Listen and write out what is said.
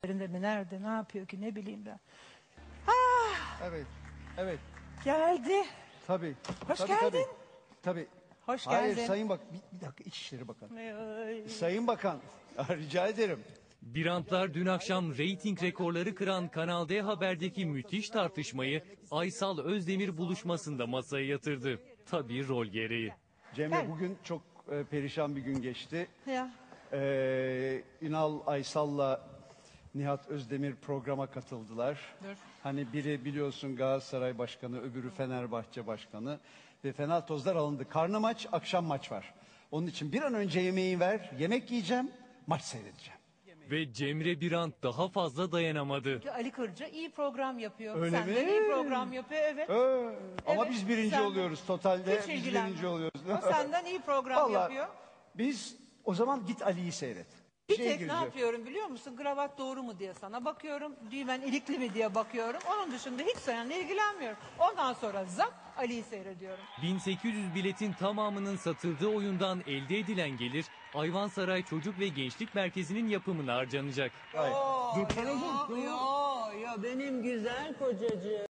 mi nerede ne yapıyor ki ne bileyim ben. Evet. Evet. Geldi. Tabii. Hoş tabii, geldin. Tabii. Hoş Hayır geldin. Sayın Bak bir dakika İçişleri Bakanı. Ay. Sayın Bakan rica ederim. Birantlar dün akşam reyting rekorları kıran Kanal D Haber'deki müthiş tartışmayı Aysal Özdemir buluşmasında masaya yatırdı. Tabii rol gereği. Cemre bugün çok perişan bir gün geçti. Ya. Ünal Aysal'la Nihat Özdemir programa katıldılar. Dur. Hani biri biliyorsun Galatasaray Başkanı, öbürü Fenerbahçe Başkanı. Ve fena tozlar alındı. Karnım aç, akşam maç var. Onun için bir an önce yemeği ver, yemek yiyeceğim, maç seyredeceğim. Ve Cemre Birant daha fazla dayanamadı. Ali Kırca iyi program yapıyor. Öyle Senden mi? iyi program yapıyor evet. Ama Evet, biz birinci sen- oluyoruz totalde. Hiç Biz ilgilenme. birinci oluyoruz. O senden iyi program Vallahi yapıyor. biz o zaman git Ali'yi seyret. Bir Şeye tek ne gireceğim. yapıyorum biliyor musun? Kravat doğru mu diye sana bakıyorum. Düğmen ilikli mi diye bakıyorum. Onun dışında hiç seninle ilgilenmiyorum. Ondan sonra zap Ali'yi seyrediyorum. 1800 biletin tamamının satıldığı oyundan elde edilen gelir Ayvansaray Çocuk ve Gençlik Merkezi'nin yapımına harcanacak. Hayır. Yo benim güzel kocacığım.